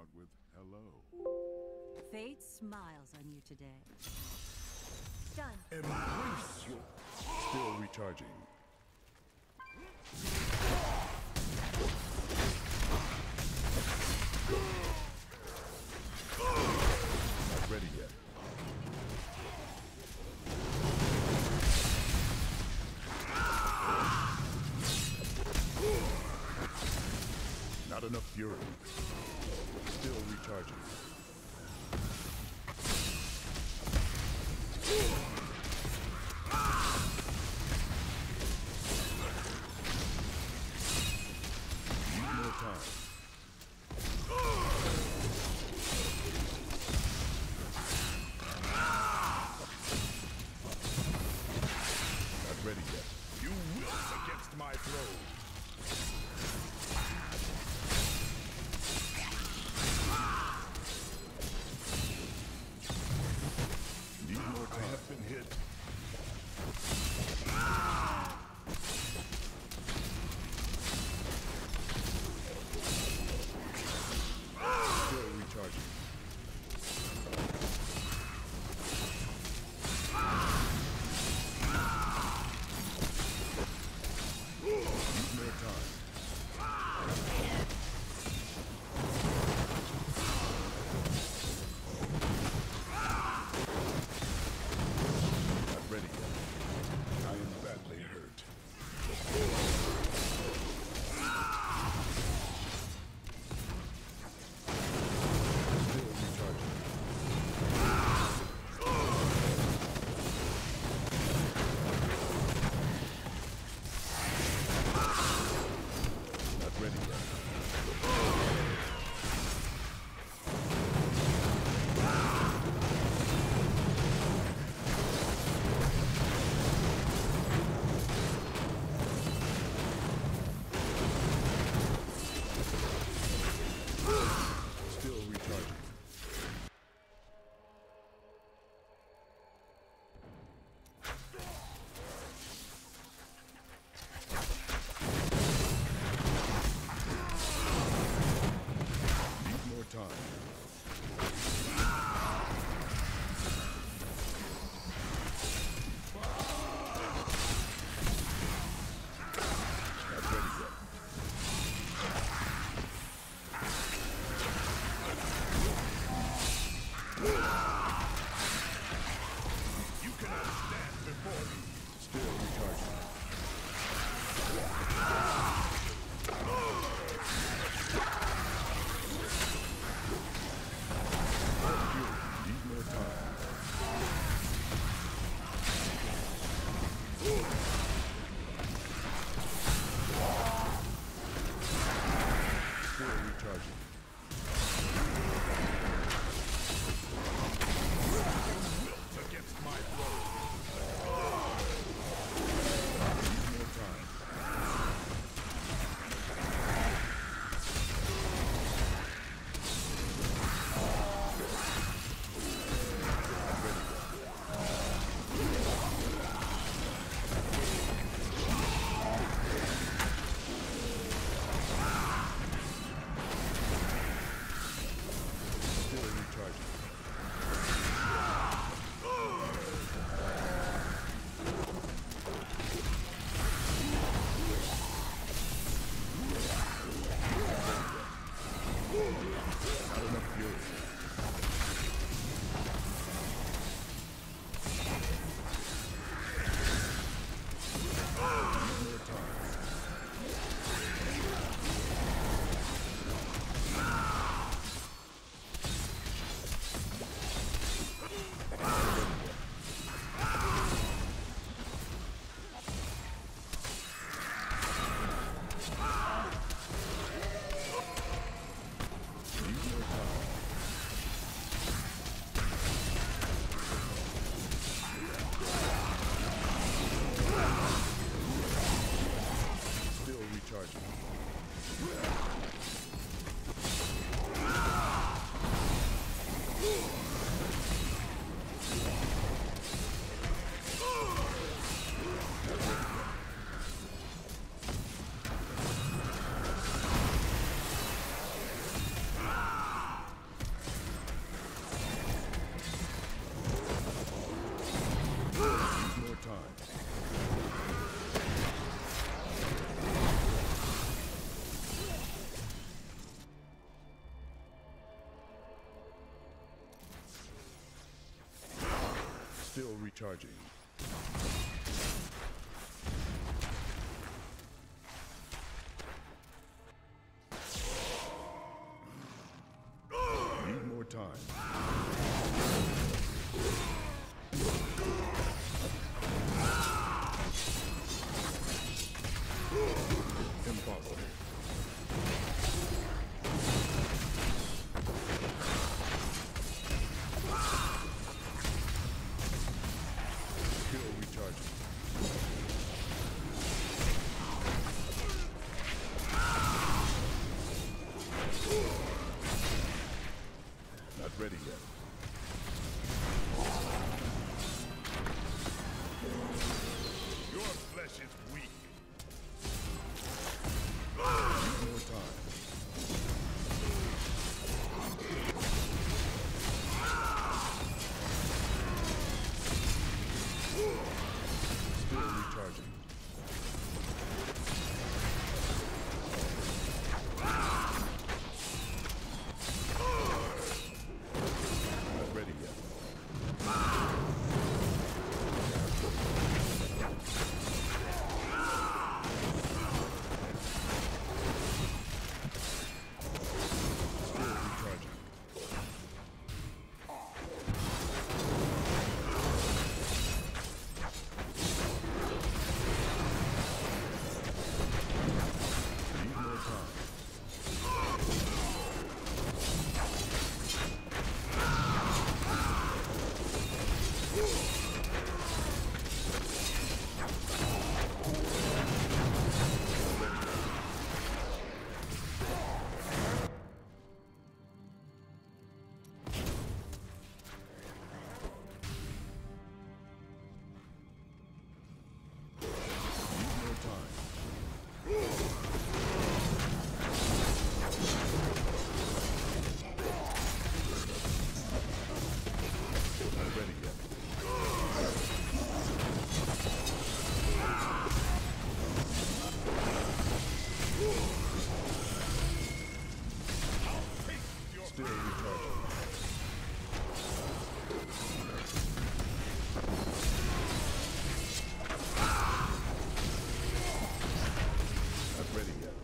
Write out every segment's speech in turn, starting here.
out with hello. Fate smiles on you today. Done. Embrace you. Still recharging. Not ready yet. Not enough fury. Still recharging. Need more time. Not ready yet. You wilt against my throne. Need more time. I have been hit. Still recharging. Need more time. Not ready yet. I am badly hurt. Still recharging. Not ready yet. Still recharging. Need more time. Not ready yet. You cannot stand before me. Still recharging. Need more time. Still recharging. Wilt against my throne. Need more time. Still recharging. Not enough fury. Need more time. Need more time. recharging. Need more time. Impossible. Skill recharging. Not ready yet. Your flesh is weak. Need more time. Still recharging. Not ready yet. Still recharging. Need more time. Need more time. Not ready yet. Still recharging. Not ready yet.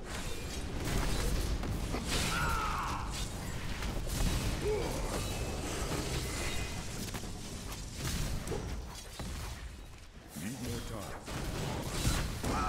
Need more time.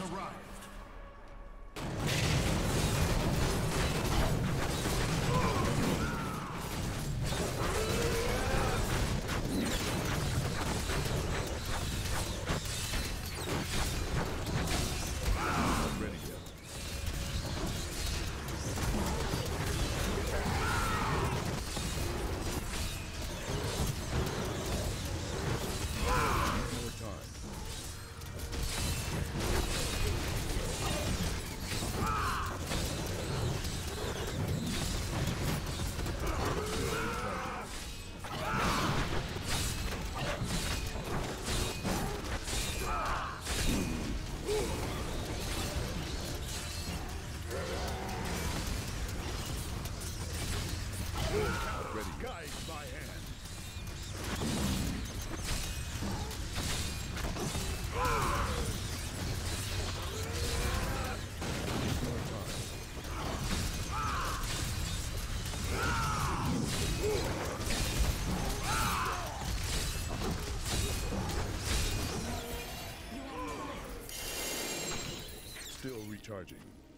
arrived. Not ready yet. More time. Not ready yet. Guide my hand. More time. Still recharging.